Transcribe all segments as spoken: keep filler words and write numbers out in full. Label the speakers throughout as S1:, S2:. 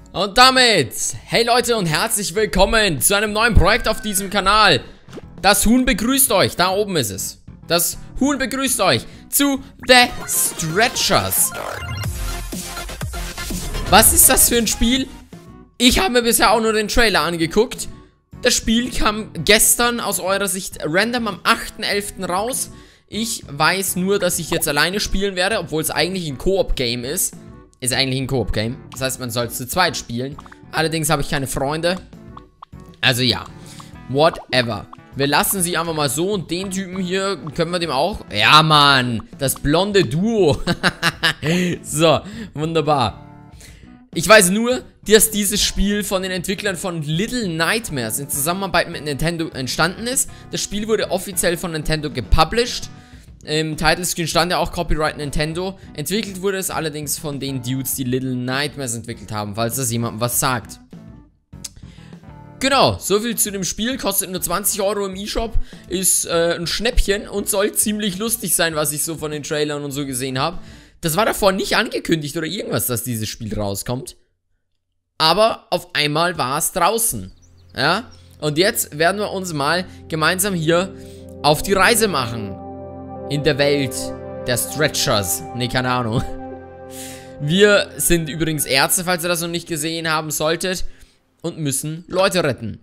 S1: Und damit, hey Leute und herzlich willkommen zu einem neuen Projekt auf diesem Kanal. Das Huhn begrüßt euch, da oben ist es. Das Huhn begrüßt euch zu The Stretchers. Was ist das für ein Spiel? Ich habe mir bisher auch nur den Trailer angeguckt. Das Spiel kam gestern aus eurer Sicht random am achten elften raus. Ich weiß nur, dass ich jetzt alleine spielen werde, obwohl es eigentlich ein Koop-Game ist. Ist eigentlich ein Koop-Game. Das heißt, man soll es zu zweit spielen. Allerdings habe ich keine Freunde. Also ja. Whatever. Wir lassen sie einfach mal so. Und den Typen hier, können wir dem auch... Ja, Mann. Das blonde Duo. So, wunderbar. Ich weiß nur, dass dieses Spiel von den Entwicklern von Little Nightmares in Zusammenarbeit mit Nintendo entstanden ist. Das Spiel wurde offiziell von Nintendo gepublished. Im Titlescreen stand ja auch Copyright Nintendo. Entwickelt wurde es allerdings von den Dudes, die Little Nightmares entwickelt haben, falls das jemandem was sagt. Genau, soviel zu dem Spiel. Kostet nur zwanzig Euro im eShop. Ist äh, ein Schnäppchen und soll ziemlich lustig sein, was ich so von den Trailern und so gesehen habe. Das war davor nicht angekündigt oder irgendwas, dass dieses Spiel rauskommt. Aber auf einmal war es draußen. Ja, und jetzt werden wir uns mal gemeinsam hier auf die Reise machen. In der Welt der Stretchers. Ne, keine Ahnung. Wir sind übrigens Ärzte, falls ihr das noch nicht gesehen haben solltet. Und müssen Leute retten.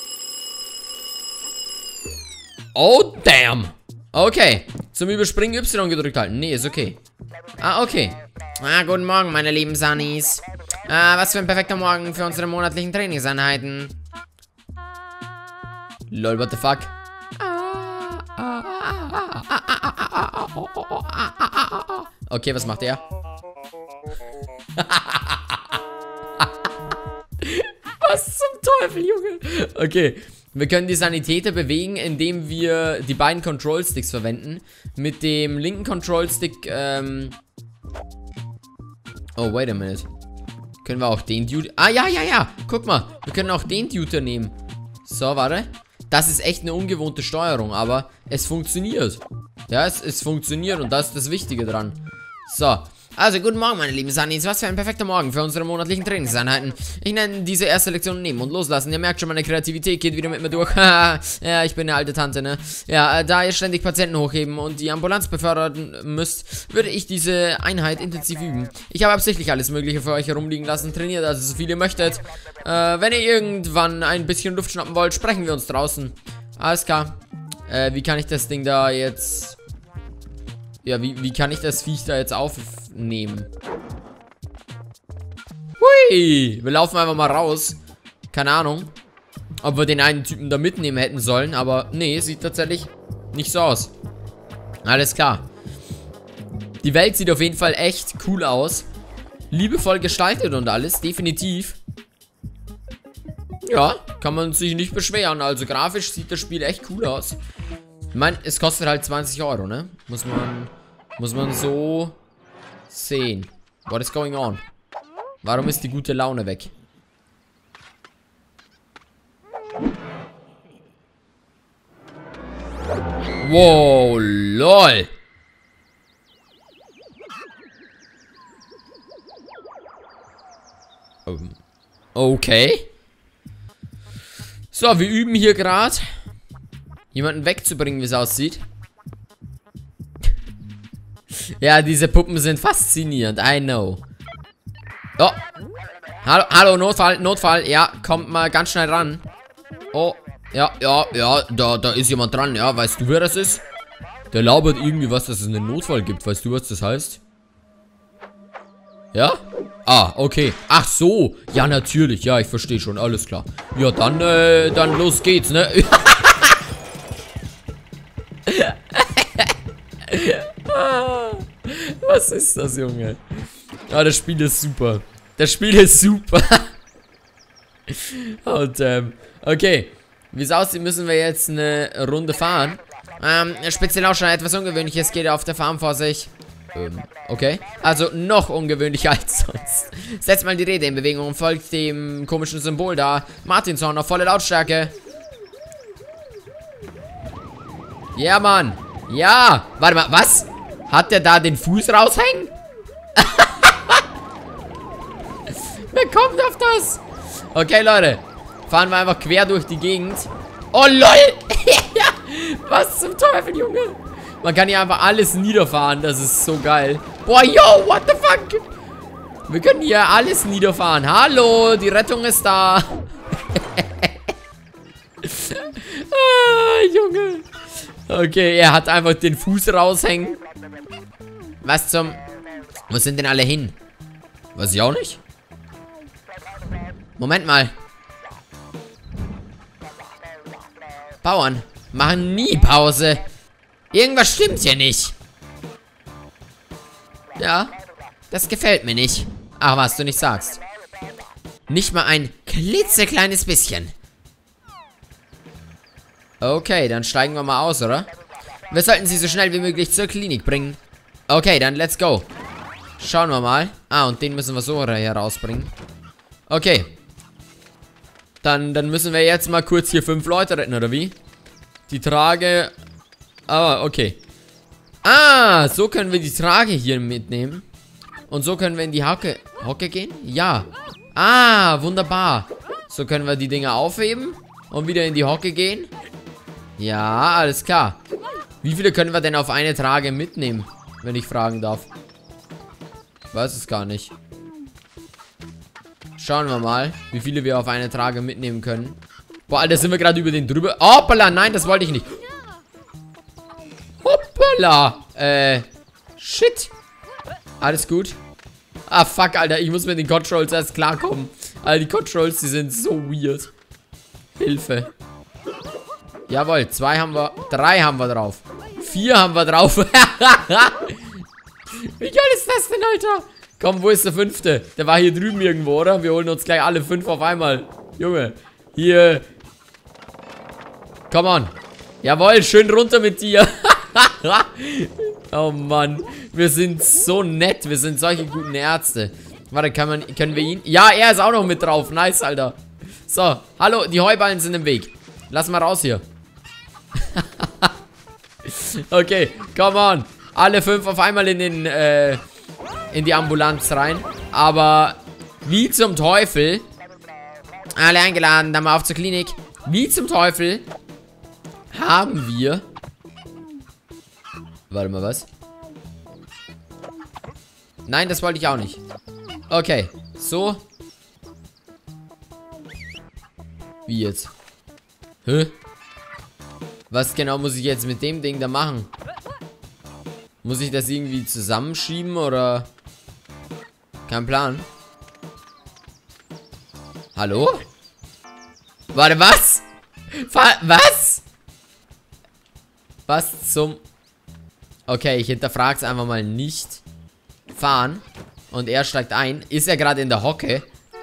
S1: Oh, damn. Okay. Zum Überspringen Y gedrückt halten. Nee, ist okay. Ah, okay. Ah, guten Morgen, meine lieben Sunnies. Ah, was für ein perfekter Morgen für unsere monatlichen Trainingseinheiten. Lol, what the fuck? Okay, was macht er? Was zum Teufel, Junge? Okay, wir können die Sanitäter bewegen, indem wir die beiden Control-Sticks verwenden. Mit dem linken Control-Stick, ähm... Oh, wait a minute. Können wir auch den Dude... Ah, ja, ja, ja. Guck mal, wir können auch den Dude nehmen. So, warte. Das ist echt eine ungewohnte Steuerung, aber es funktioniert. Ja, es, es funktioniert und das ist das Wichtige dran. So, also guten Morgen, meine lieben Sunnies. Was für ein perfekter Morgen für unsere monatlichen Trainingseinheiten. Ich nenne diese erste Lektion nehmen und loslassen. Ihr merkt schon, meine Kreativität geht wieder mit mir durch. Ja, ich bin eine alte Tante, ne? Ja, äh, da ihr ständig Patienten hochheben und die Ambulanz befördern müsst, würde ich diese Einheit intensiv üben. Ich habe absichtlich alles Mögliche für euch herumliegen lassen. Trainiert also so viel ihr möchtet. Äh, wenn ihr irgendwann ein bisschen Luft schnappen wollt, sprechen wir uns draußen. Alles klar. Äh, wie kann ich das Ding da jetzt... Ja, wie, wie kann ich das Viech da jetzt aufnehmen? Hui! Wir laufen einfach mal raus. Keine Ahnung, ob wir den einen Typen da mitnehmen hätten sollen. Aber nee, sieht tatsächlich nicht so aus. Alles klar. Die Welt sieht auf jeden Fall echt cool aus. Liebevoll gestaltet und alles, definitiv. Ja, kann man sich nicht beschweren. Also grafisch sieht das Spiel echt cool aus. Ich meine, es kostet halt zwanzig Euro, ne? Muss man, muss man so sehen. What is going on? Warum ist die gute Laune weg? Wow, lol. Okay. So, wir üben hier gerade. Jemanden wegzubringen, wie es aussieht. Ja, diese Puppen sind faszinierend. I know. Oh. Hallo, hallo, Notfall, Notfall. Ja, kommt mal ganz schnell ran. Oh, ja, ja, ja, da, da ist jemand dran. Ja, weißt du, wer das ist? Der labert irgendwie was, dass es einen Notfall gibt. Weißt du, was das heißt? Ja? Ah, okay. Ach so. Ja, natürlich. Ja, ich verstehe schon. Alles klar. Ja, dann, äh, dann los geht's, ne? Was ist das, Junge? Ah, das Spiel ist super. Das Spiel ist super. Oh, damn. Okay. Wie es aussieht, müssen wir jetzt eine Runde fahren. Ähm, speziell auch schon etwas Ungewöhnliches geht auf der Farm vor sich. Ähm, okay. Also noch ungewöhnlicher als sonst. Setzt mal die Räder in Bewegung und folgt dem komischen Symbol da. Martinshorn auf volle Lautstärke. Ja, Mann. Ja. Warte mal, was? Hat der da den Fuß raushängen? Wer kommt auf das? Okay, Leute. Fahren wir einfach quer durch die Gegend. Oh, lol. Was zum Teufel, Junge? Man kann hier einfach alles niederfahren. Das ist so geil. Boah, yo, what the fuck? Wir können hier alles niederfahren. Hallo, die Rettung ist da. Ah, Junge. Okay, er hat einfach den Fuß raushängen. Was zum... Wo sind denn alle hin? Weiß ich auch nicht. Moment mal. Bauern machen nie Pause. Irgendwas stimmt hier nicht. Ja, das gefällt mir nicht. Ach, was du nicht sagst. Nicht mal ein klitzekleines bisschen. Okay, dann steigen wir mal aus, oder? Wir sollten sie so schnell wie möglich zur Klinik bringen. Okay, dann let's go. Schauen wir mal. Ah, und den müssen wir so herausbringen. Okay. Dann, dann müssen wir jetzt mal kurz hier fünf Leute retten, oder wie? Die Trage... Ah, okay. Ah, so können wir die Trage hier mitnehmen. Und so können wir in die Hocke... Hocke gehen? Ja. Ah, wunderbar. So können wir die Dinger aufheben und wieder in die Hocke gehen. Ja, alles klar. Wie viele können wir denn auf eine Trage mitnehmen, wenn ich fragen darf? Weiß es gar nicht. Schauen wir mal, wie viele wir auf eine Trage mitnehmen können. Boah, Alter, sind wir gerade über den drüber. Hoppala, nein, das wollte ich nicht. Hoppala. Äh, shit. Alles gut. Ah, fuck, Alter, ich muss mit den Controls erst klarkommen. Alter, die Controls, die sind so weird. Hilfe. Jawohl, zwei haben wir, drei haben wir drauf. Vier haben wir drauf. Wie geil ist das denn, Alter? Komm, wo ist der fünfte? Der war hier drüben irgendwo, oder? Wir holen uns gleich alle fünf auf einmal. Junge, hier. Come on. Jawohl, schön runter mit dir. Oh Mann, wir sind so nett. Wir sind solche guten Ärzte. Warte, kann man, können wir ihn? Ja, er ist auch noch mit drauf. Nice, Alter. So, hallo, die Heuballen sind im Weg. Lass mal raus hier. Okay, come on. Alle fünf auf einmal in den, äh, in die Ambulanz rein. Aber wie zum Teufel. Alle eingeladen, dann mal auf zur Klinik. Wie zum Teufel haben wir... Warte mal, was? Nein, das wollte ich auch nicht. Okay, so. Wie jetzt? Hä? Was genau muss ich jetzt mit dem Ding da machen? Muss ich das irgendwie zusammenschieben oder? Kein Plan. Hallo? Warte, was? Fa- was? Was zum... Okay, ich hinterfrage es einfach mal nicht. Fahren. Und er steigt ein. Ist er gerade in der Hocke?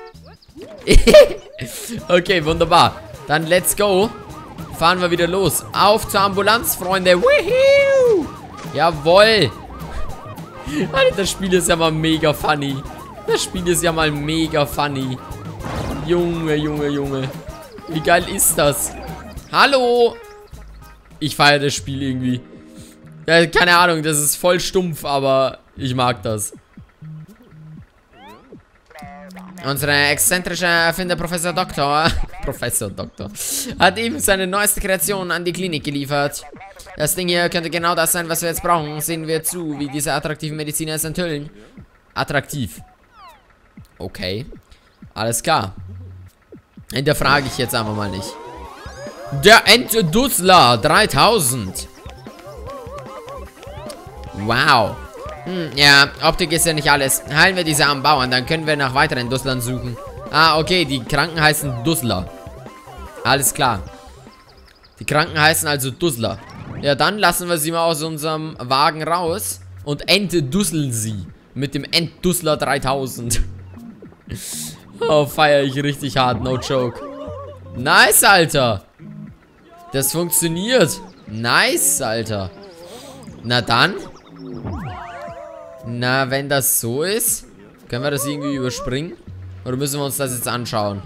S1: Okay, wunderbar. Dann let's go. Fahren wir wieder los. Auf zur Ambulanz, Freunde. Woohoo! Jawohl. Alter, das Spiel ist ja mal mega funny. Das Spiel ist ja mal mega funny. Junge, Junge, Junge. Wie geil ist das? Hallo. Ich feiere das Spiel irgendwie. Ja, keine Ahnung, das ist voll stumpf, aber ich mag das. Unsere exzentrische Erfinder Professor Doktor Professor Doktor hat eben seine neueste Kreation an die Klinik geliefert. Das Ding hier könnte genau das sein, was wir jetzt brauchen. Sehen wir zu, wie diese attraktiven Mediziner es enthüllen. Attraktiv. Okay. Alles klar. Hinterfrage ich jetzt einfach mal nicht. Der Entdussler dreitausend. Wow. Hm, ja, Optik ist ja nicht alles. Heilen wir diese armen Bauern, dann können wir nach weiteren Dusslern suchen. Ah, okay, die Kranken heißen Dussler. Alles klar. Die Kranken heißen also Dussler. Ja, dann lassen wir sie mal aus unserem Wagen raus und entdusseln sie mit dem Entdussler dreitausend. Oh, feiere ich richtig hart, no joke. Nice, Alter. Das funktioniert. Nice, Alter. Na dann. Na, wenn das so ist, können wir das irgendwie überspringen? Oder müssen wir uns das jetzt anschauen?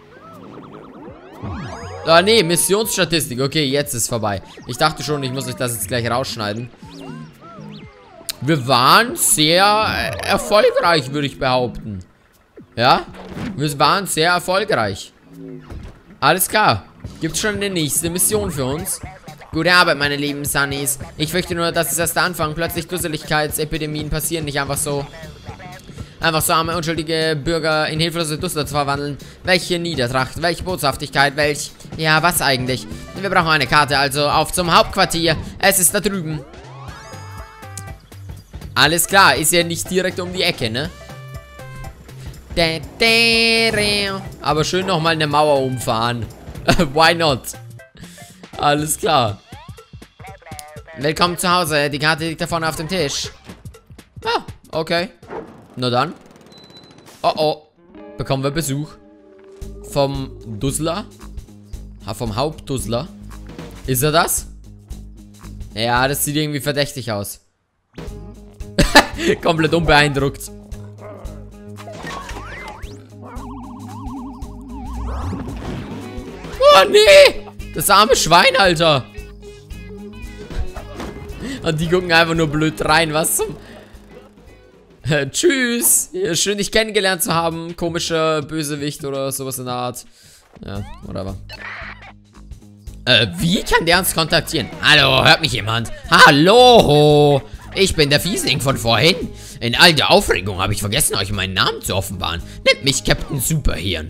S1: Ah, nee, Missionsstatistik. Okay, jetzt ist vorbei. Ich dachte schon, ich muss euch das jetzt gleich rausschneiden. Wir waren sehr erfolgreich, würde ich behaupten. Ja, wir waren sehr erfolgreich. Alles klar. Gibt's schon eine nächste Mission für uns? Gute Arbeit, meine lieben Sunnies. Ich fürchte nur, dass es erst der Anfang. Plötzlich Dusseligkeitsepidemien passieren nicht einfach so. Einfach so arme, unschuldige Bürger in hilflose Dussler zu verwandeln. Welche Niedertracht, welche Boshaftigkeit, welch... Ja, was eigentlich? Wir brauchen eine Karte, also auf zum Hauptquartier. Es ist da drüben. Alles klar, ist ja nicht direkt um die Ecke, ne? Aber schön nochmal eine Mauer umfahren. Why not? Alles klar. Willkommen zu Hause. Die Karte liegt da vorne auf dem Tisch. Ah, okay. Na dann. Oh oh. Bekommen wir Besuch. Vom Dussler. Ha, vom Hauptdussler. Ist er das? Ja, das sieht irgendwie verdächtig aus. Komplett unbeeindruckt. Oh nee! Das arme Schwein, Alter. Und die gucken einfach nur blöd rein. Was zum... Äh, tschüss. Schön, dich kennengelernt zu haben. Komischer Bösewicht oder sowas in der Art. Ja, whatever. Äh, wie kann der uns kontaktieren? Hallo, hört mich jemand? Hallo! Ich bin der Fiesling von vorhin. In all der Aufregung habe ich vergessen, euch meinen Namen zu offenbaren. Nennt mich Captain Superhirn.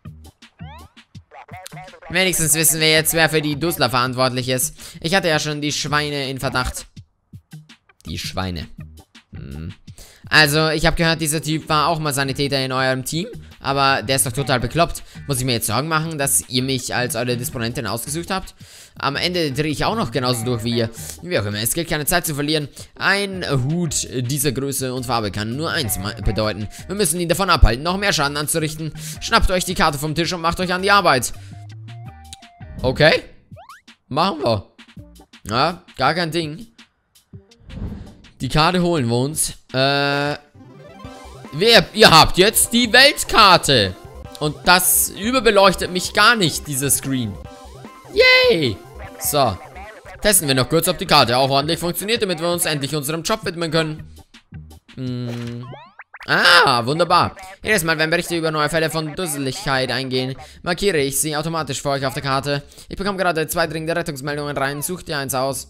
S1: Wenigstens wissen wir jetzt, wer für die Dussler verantwortlich ist. Ich hatte ja schon die Schweine in Verdacht. Die Schweine. Hm. Also, ich habe gehört, dieser Typ war auch mal Sanitäter in eurem Team. Aber der ist doch total bekloppt. Muss ich mir jetzt Sorgen machen, dass ihr mich als eure Disponentin ausgesucht habt? Am Ende drehe ich auch noch genauso durch wie ihr. Wie auch immer, es gilt keine Zeit zu verlieren. Ein Hut dieser Größe und Farbe kann nur eins bedeuten. Wir müssen ihn davon abhalten, noch mehr Schaden anzurichten. Schnappt euch die Karte vom Tisch und macht euch an die Arbeit. Okay. Machen wir. Ja, gar kein Ding. Die Karte holen wir uns. Äh... Wer, ihr habt jetzt die Weltkarte. Und das überbeleuchtet mich gar nicht, dieser Screen. Yay. So. Testen wir noch kurz, ob die Karte auch ordentlich funktioniert, damit wir uns endlich unserem Job widmen können. Hm. Ah, wunderbar. Jedes Mal, wenn Berichte über neue Fälle von Dusseligkeit eingehen, markiere ich sie automatisch für euch auf der Karte. Ich bekomme gerade zwei dringende Rettungsmeldungen rein. Sucht ihr eins aus.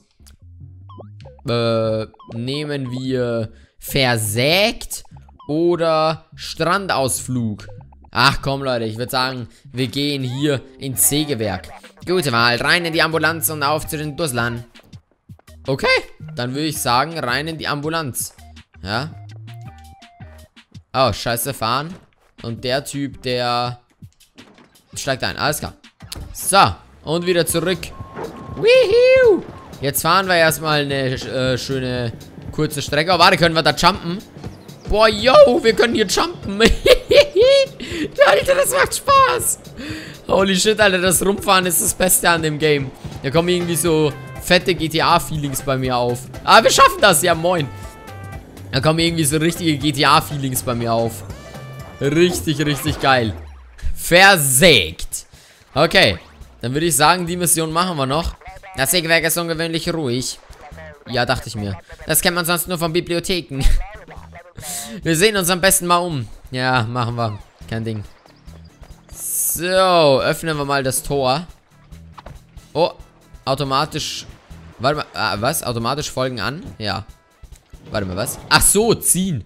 S1: Äh, nehmen wir versägt oder Strandausflug. Ach komm, Leute, ich würde sagen, wir gehen hier ins Sägewerk. Gute Wahl, rein in die Ambulanz und auf zu den Dusslern. Okay, dann würde ich sagen, rein in die Ambulanz. Ja. Oh, scheiße, fahren. Und der Typ, der steigt ein, alles klar. So, und wieder zurück. Woohoo! Jetzt fahren wir erstmal eine äh, schöne, kurze Strecke. Oh, warte, können wir da jumpen? Boah, yo, wir können hier jumpen. Alter, das macht Spaß. Holy shit, Alter, das Rumfahren ist das Beste an dem Game. Da kommen irgendwie so fette G T A-Feelings bei mir auf. Aber wir schaffen das, ja moin. Da kommen irgendwie so richtige G T A-Feelings bei mir auf. Richtig, richtig geil. Versägt. Okay, dann würde ich sagen, die Mission machen wir noch. Das Sägewerk ist ungewöhnlich ruhig. Ja, dachte ich mir. Das kennt man sonst nur von Bibliotheken. Wir sehen uns am besten mal um. Ja, machen wir. Kein Ding. So, öffnen wir mal das Tor. Oh, automatisch. Warte mal, ah, was? Automatisch folgen an? Ja. Warte mal, was? Ach so, ziehen.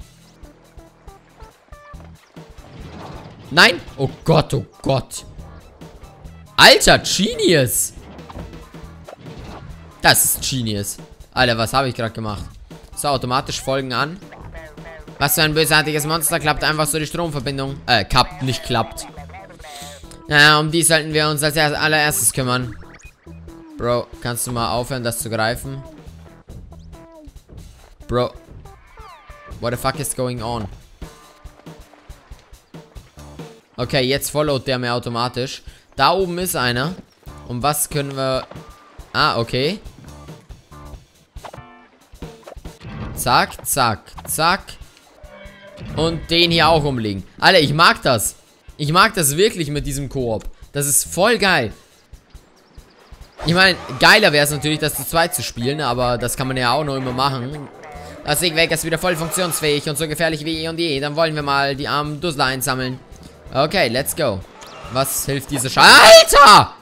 S1: Nein. Oh Gott, oh Gott. Alter, Genius. Das ist Genius. Alter, was habe ich gerade gemacht? So, automatisch folgen an. Was für ein bösartiges Monster, klappt einfach so die Stromverbindung. Äh, kappt, nicht klappt. Naja, um die sollten wir uns als allererstes kümmern. Bro, kannst du mal aufhören, das zu greifen? Bro. What the fuck is going on? Okay, jetzt followt der mir automatisch. Da oben ist einer. Und was können wir... Ah, okay. Zack, zack, zack. Und den hier auch umlegen. Alter, ich mag das. Ich mag das wirklich mit diesem Koop. Das ist voll geil. Ich meine, geiler wäre es natürlich, das zu zweit zu spielen. Aber das kann man ja auch noch immer machen. Das Sägewerk ist wieder voll funktionsfähig und so gefährlich wie eh und je. Dann wollen wir mal die armen Dussler einsammeln. Okay, let's go. Was hilft diese Sch... Alter!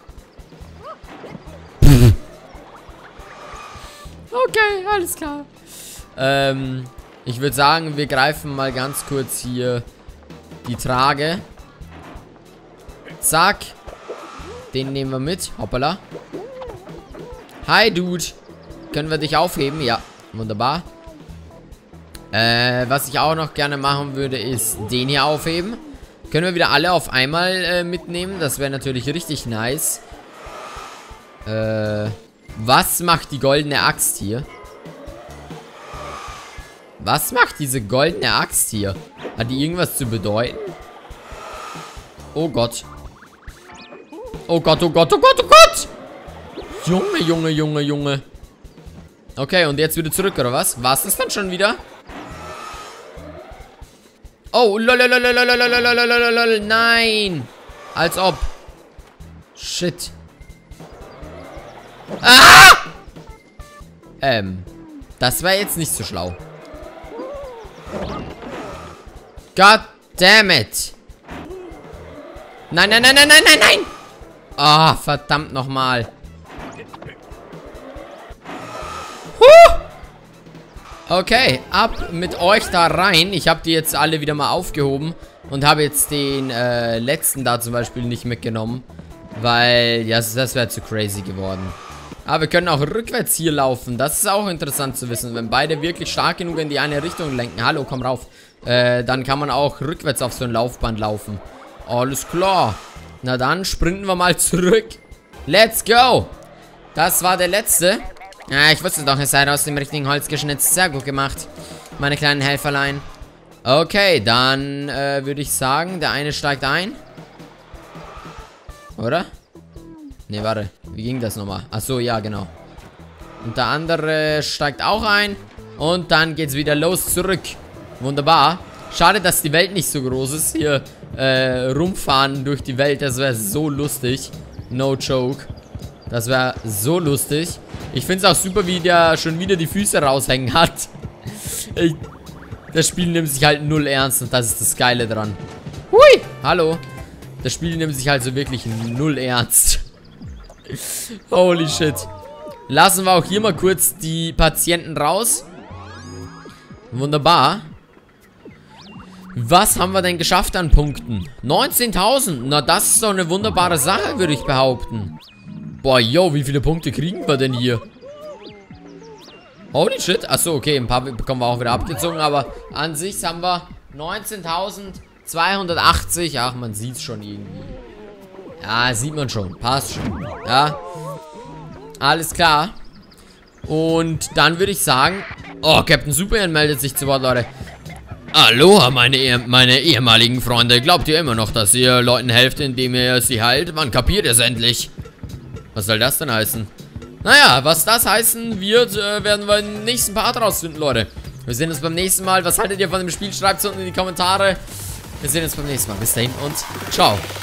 S1: Okay, alles klar. Ähm, ich würde sagen, wir greifen mal ganz kurz hier die Trage. Zack. Den nehmen wir mit. Hoppala. Hi, Dude. Können wir dich aufheben? Ja, wunderbar. Äh, was ich auch noch gerne machen würde, ist den hier aufheben. Können wir wieder alle auf einmal äh, mitnehmen? Das wäre natürlich richtig nice. Äh, was macht die goldene Axt hier? Was macht diese goldene Axt hier? Hat die irgendwas zu bedeuten? Oh Gott. Oh Gott, oh Gott, oh Gott, oh Gott! Junge, Junge, Junge, Junge. Okay, und jetzt wieder zurück, oder was? War es das dann schon wieder? Oh, lolololololololololololololol, nein! Als ob. Shit. Ah! Ähm, das war jetzt nicht so schlau. God damn it. Nein, nein, nein, nein, nein, nein, nein! Ah, oh, verdammt nochmal. Huh! Okay, ab mit euch da rein. Ich habe die jetzt alle wieder mal aufgehoben und habe jetzt den äh, letzten da zum Beispiel nicht mitgenommen, weil, ja, das wäre zu crazy geworden. Aber wir können auch rückwärts hier laufen. Das ist auch interessant zu wissen. Wenn beide wirklich stark genug in die eine Richtung lenken. Hallo, komm rauf. Äh, dann kann man auch rückwärts auf so ein Laufband laufen. Alles klar. Na dann sprinten wir mal zurück. Let's go. Das war der letzte. Ja, ich wusste doch, es sei aus dem richtigen Holz geschnitzt. Sehr gut gemacht, meine kleinen Helferlein. Okay, dann äh, würde ich sagen, der eine steigt ein. Oder? Ne, warte. Wie ging das nochmal? Achso, ja, genau. Und der andere steigt auch ein. Und dann geht's wieder los zurück. Wunderbar. Schade, dass die Welt nicht so groß ist. Hier äh, rumfahren durch die Welt, das wäre so lustig. No joke. Das wäre so lustig. Ich finde es auch super, wie der schon wieder die Füße raushängen hat. Ich, das Spiel nimmt sich halt null ernst und das ist das Geile dran. Hui, hallo. Das Spiel nimmt sich halt so wirklich null ernst. Holy shit. Lassen wir auch hier mal kurz die Patienten raus. Wunderbar. Was haben wir denn geschafft an Punkten? neunzehntausend. Na, das ist doch eine wunderbare Sache, würde ich behaupten. Boah, yo, wie viele Punkte kriegen wir denn hier? Holy shit. Achso, okay, ein paar bekommen wir auch wieder abgezogen, aber an sich haben wir neunzehntausendzweihundertachtzig. Ach, man sieht es schon irgendwie. Ja, sieht man schon. Passt schon. Ja. Alles klar. Und dann würde ich sagen... Oh, Captain Superman meldet sich zu Wort, Leute. Aloha, meine, eh meine ehemaligen Freunde. Glaubt ihr immer noch, dass ihr Leuten helft, indem ihr sie heilt? Man kapiert es endlich. Was soll das denn heißen? Naja, was das heißen wird, äh, werden wir im nächsten Part rausfinden, Leute. Wir sehen uns beim nächsten Mal. Was haltet ihr von dem Spiel? Schreibt es unten in die Kommentare. Wir sehen uns beim nächsten Mal. Bis dahin und ciao.